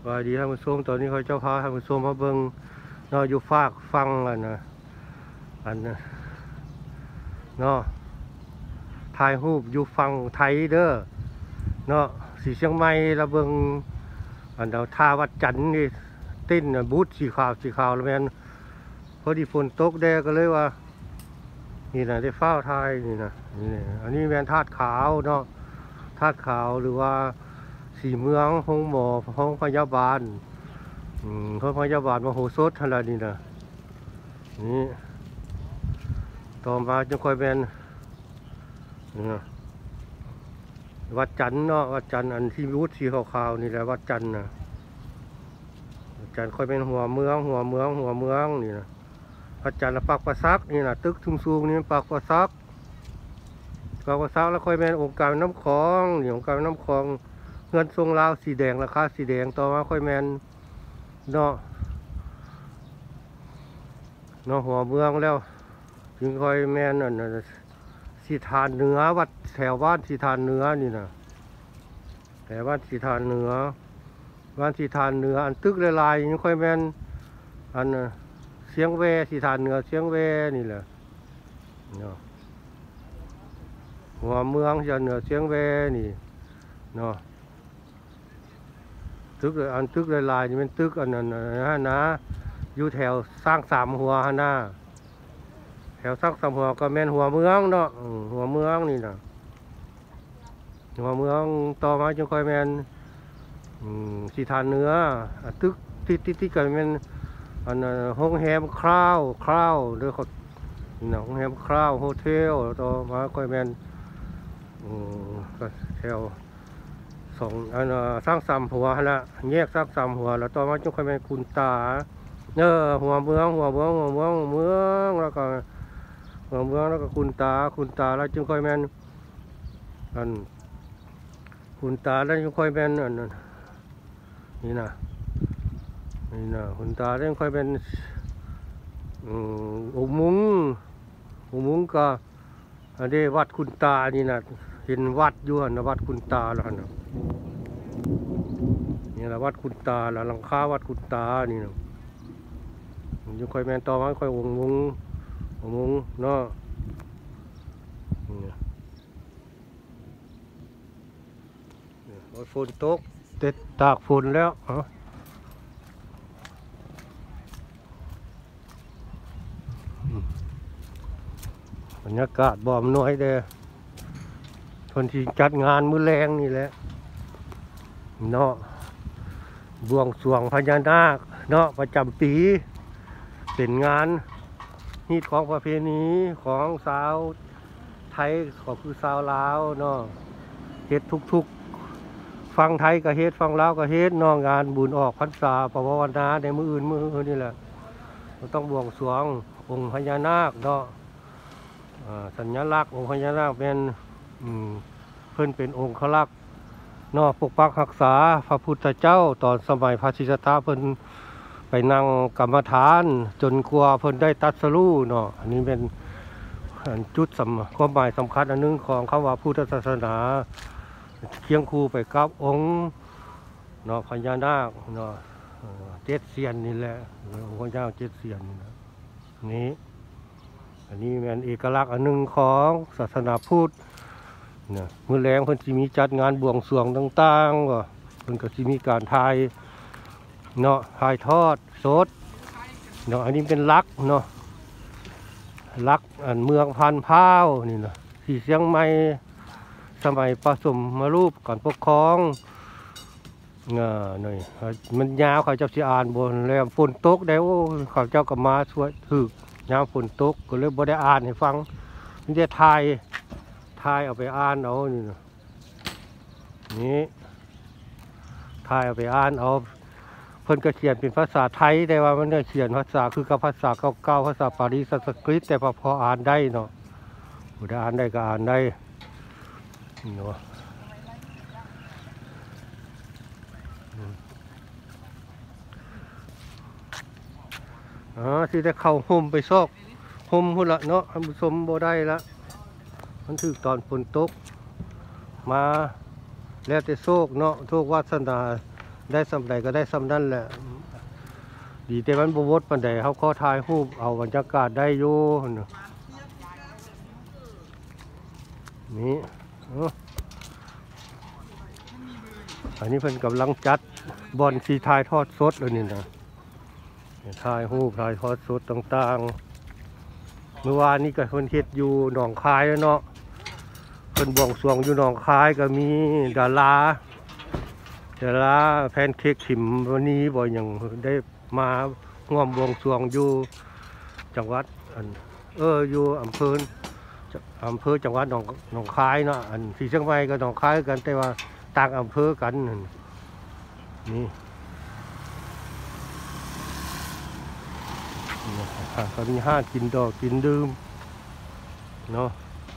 ว่าดีท่านผู้ชมตอนนี้เขาเจ้าพาท่านผู้ชมมาเบิ่งเนาะอยู่ฝากฟังอันนะเนาะถ่ายรูปอยู่ฟังไทยเด้อเนาะสีเชียงใหม่ระเบิงอันเดาท่าวัดจันทร์นี่ติ้นบูธสีขาวแล้วแม่นพอดีฝนตกแดดก็เลยว่านี่นะได้เฝ้าทายนี่นะนี่อันนี้แม่นธาตุขาวเนาะธาตุขาวหรือว่าสีเมืองห้องหมอห้องพยาบาลห้องพยาบาลมโหสถอะไรนี่นะนี่ต่อมาจึงค่อยเป็นวัดจันทร์เนาะวัดจันทร์อันที่รูดสีขาวๆนี่แหละวัดจันทร์นะวัดจันทร์ค่อยเป็นหัวเมืองนี่นะวัดจันทร์ปากประซักนี่นะตึกสูงนี่ปากประซักแล้วค่อยเป็นองค์การน้ำคลองนี่องค์การน้ำคลองเงินทรงลาวสีแดงราคาสีแดงต่อมาค่อยแมนเนาะหัวเมืองแล้วจึงค่อยแมนสีทานเหนือวัดแถวบ้านสีทานเหนือนี่นะแถวบ้านสีทานเหนืออันตึกลายยังค่อยแมนอันเสียงแวสีทานเหนือเสียงแวนี่แหละเนาะหัวเมืองจะเหนือเสียงแวนี่เนาะตึกลายนี่เป็นตึกอันนั้นนะอยู่แถวสร้างสามหัวหน้าแถวสร้างสามหัวก็แม่นหัวเมืองเนาะหัวเมืองนี่นะหัวเมืองต่อมาจึงค่อยแม่นสีทานเนื้อตึกที่กันแม่นอันห้องแฮมคราวหรือเขาห้องแฮมคราวโฮเทลต่อมาค่อยแม่นแถวสองสร้างสามหัวละแยกสร้างสามหัวแล้วต่อมาจึงค่อยแม่นคุณตาหัวเมืองแล้วก็หัวเมืองแล้วก็คุณตาแล้วจึงค่อยแม่นคุณตาแล้วจึงค่อยแม่นนี่นะคุณตาแล้วจึงค่อยเป็นอุโมงค์ก็อันนี้วัดคุณตานี่นะเห็นวัดอยู่นะวัดคุณตาแล้วนะนี่แหละวัดคุณตาแล้วหลังคาวัดคุณตานี่นะยังค่อยแมนต่อมาค่อยองค์เนาะฝนตกเต็ดตากฝนแล้วบรรยากาศบ่มน้อยเด้อคนที่จัดงานมื้อแรงนี่แหละเนาะบวงสรวงพญานาคเนาะประจำปีเป็นงานฮีตของประเพณีของสาวไทยก็คือสาวลาวเนาะเฮ็ดทุกฟังไทยก็เฮ็ดฟังลาวก็เฮ็ดเนาะงานบุญออกพรรษาภาวนาในมื้ออื่นนี่แหละเราต้องบวงสรวงองค์พญานาคเนาะสัญลักษณ์องค์พญานาคเป็นเพิ่นเป็นองค์ขลักษณ์เนาะปกปักรักษาพระพุทธเจ้าตอนสมัยพระศรีสัตตาเพิ่นไปนั่งกรรมฐานจนกลัวเพิ่นได้ตรัสรู้เนาะอันนี้เป็นจุดความหมายสำคัญอันนึงของคำว่าพุทธศาสนาเคียงคู่ไปกับองค์เนาะพญานาคเนาะเจ็ดเสียนนี่แหละองค์พญานาคเจ็ดเสียนนี่อันนี้เป็นเอกลักษณ์อันนึงของศาสนาพุทธเนี่ยมื้อแรงเพิ่นสิมีจัดงานบวงสรวงต่างๆก็เพิ่นก็สิมีการถ่ายเนาะถ่ายทอดสดเนาะอันนี้เป็นลักเนาะลักอันเมืองพันพร้าวนี่นะที่เชียงใหม่สมัยผสมมารูปก่อนปกครองหน่อยมันยาวเขาเจ้าสิอ่านบนแล้วฝนตกได้โอ้เขาเจ้าก็มาช่วยถึกยามฝนตกก็เลยบ่ได้อ่านให้ฟังนี่จะถ่ายเอาไปอ่านเอานี่ถ่ายเอาไปอ่านเอาเพิ่นก็เขียนเป็นภาษาไทยแต่ว่ามันได้เขียนภาษาคือกับภาษาเก่าๆภาษาปารีสันสกฤตแต่พออ่านได้เนาะผู้ใดอ่านได้ก็อ่านได้เนาะที่ได้เข้าห่มไปซอกห่มหุ่นละเนาะผู้ชมบ่ได้ละมันถึงตอนฝนตกมาแล้วแต่โชคเนาะโชควาสนาได้สำใดก็ได้สำนั่นแหละดีแต่มันบวชปันใดเขาก็ถ่ายรูปเอาบรรยากาศได้อยู่นี่อันนี้เพิ่นกำลังจัดบอลสีถ่ายทอดสดเลยนี่นะถ่ายรูปถ่ายทอดสดต่างๆเมื่อวานนี้ก็เพิ่นเฮ็ดอยู่หนองคายแล้วเนาะเพิ่นบวงสรวงอยู่หนองคายก็มีดาราแพนเค้กขิมวันนี้บ่อย่างได้มาร่วมบวงสรวงอยู่จังหวัดอยู่อำเภอจังหวัดหนองคายเนาะอันที่เชียงใหม่ก็หนองคายกันแต่ว่าต่างอำเภอกันนี่ก็มีห้างกินดอกกินดื่มเนาะ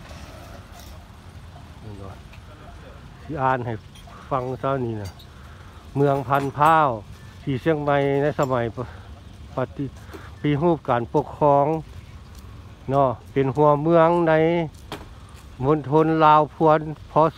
ที่อ่านให้ฟังเจ้านี่นะเมืองพันธุ์พ้าวที่เชียงใหม่ในสมัยปีรูปการปกครองเนาะเป็นหัวเมืองในมณฑลลาวพวนพ.ศ.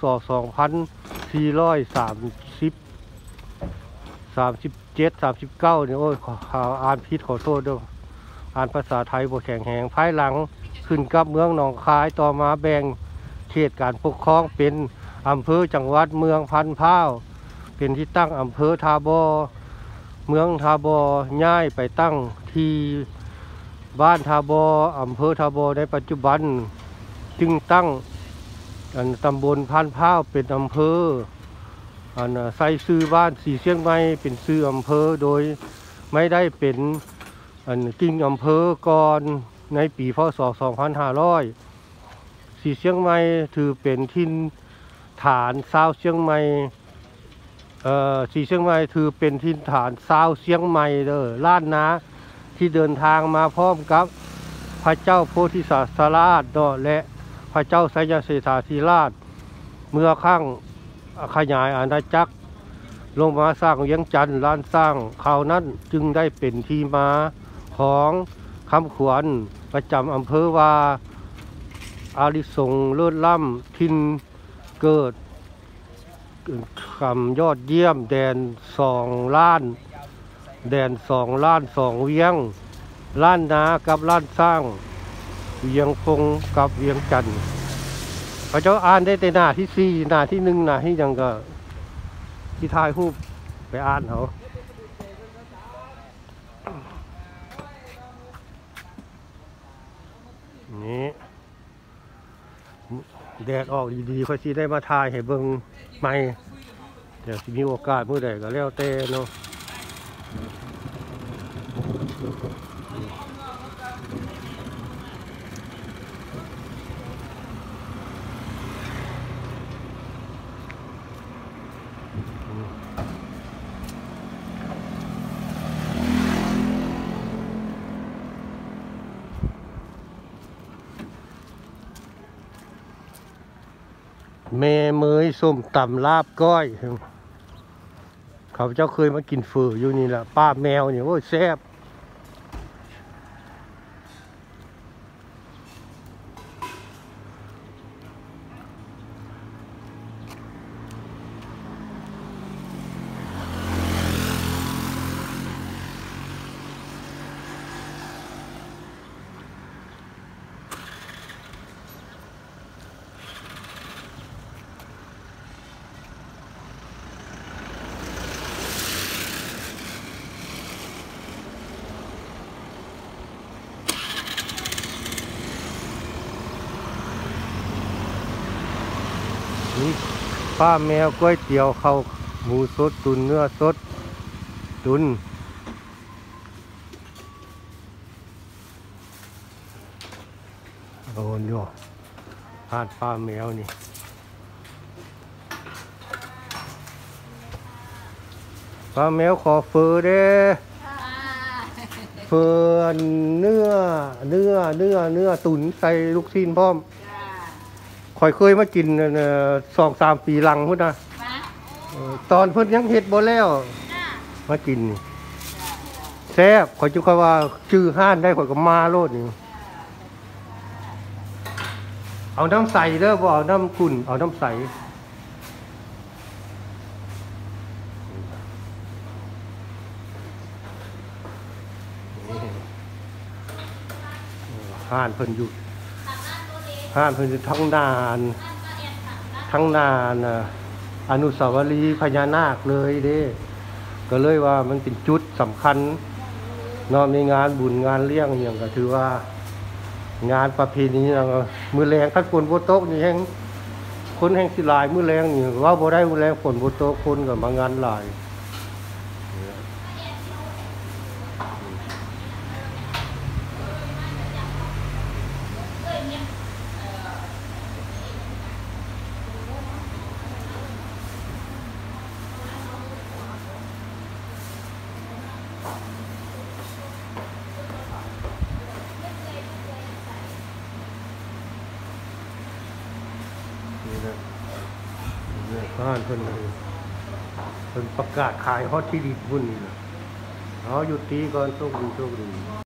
2437-39เนี่ยโอ้ยอ่านผิดขอโทษด้วยอ่านภาษาไทยบ่แข็งแรงภายหลังขึ้นกับเมืองหนองคายต่อมาแบ่งเขตการปกครองเป็นอำเภอจังหวัดเมืองพันธุ์พ้าวเป็นที่ตั้งอำเภอทาบอเมืองทาบอย้ายไปตั้งที่บ้านทาบออำเภอทาบอในปัจจุบันจึงตั้งตำบลพันธุ์พ้าวเป็นอำเภอใส่ชื่อบ้านสีเชียงใหม่เป็นชื่ออำเภอโดยไม่ได้เป็นกิ่งอำเภอก่อนในปีพ.ศ. 2500สีเชียงใหม่ถือเป็นถิ่นฐานชาวเชียงใหม่สีเชียงใหม่ถือเป็นถิ่นฐานชาวเชียงใหม่ล้านนาที่เดินทางมาพร้อมกับพระเจ้าโพธิสัตว์ราชและพระเจ้าไสยเสถาธิราชเมื่อครั้งขยายอาณาจักรลงมาสร้างเวียงจันทร์ล้านสร้างคราวนั้นจึงได้เป็นที่มาของคำขวัญประจำอำเภอว่าอาริสงเลิศล่ำทินเกิดคำยอดเยี่ยมแดน2 ล้าน2 เวียงล้านนากับล้านสร้างเวียงคงกับเวียงจันทร์พระเจ้าอ่านได้แต่หน้าที่4หน้าที่1หน้าที่ยังก็ที่ถ่ายรูปไปอ่านเขานี่แดดออกดีๆค่อยสิได้มาถ่ายให้เบิ่งใหม่เดี๋ยวสิมีโอกาสมื้อใดก็แล้วแต่เนาะเมเมยส้มตำลาบก้อยเขาเจ้าเคยมากินฝืออยู่นี่แหละป้าแมวเนี่ยโอ้ยแซ่บนี่ป้าแมวก๋วยเตี๋ยวข้าวหมูสดตุนเนื้อสดตุนโอ้โหทานป้าแมวนี่ป้าแมวขอเฟอเด้เฟอเนื้อตุนใส่ลูกชิ้นพร้อมข่อยเคยมากิน2-3 ปีหลังพุ่นนะตอนเพิ่นยังเฮ็ดบ่แล้วมากินแซ่บข่อยจึงค่อยว่าชื่อห้านได้ข่อยก็มาโลดนี่เอาน้ำใสเด้อบ่เอาน้ำขุ่นเอาน้ำใสห้านเพิ่นอยู่ห้านเพิ่นอยู่ทั้งนานน่ะอนุสาวรีย์พญานาคเลยเด้ก็เลยว่ามันเป็นจุดสำคัญเนาะมีงานบุญงานเลี้ยงอหย่างก็ถือว่างานประเพณีมื้อแลงคันฝนบ่ตกนี่แฮงคนแห่งสิหลายมื้อแลงนี่ว่าบ่ได้มื้อแลงฝนบ่ตกคนก็มางานหลายนี่นะบ้านเพิ่นเลยเพิ่นประกาศขายฮอตที่ดินพุ่นนี่นะเอาหยุดตีก่อนโชคดี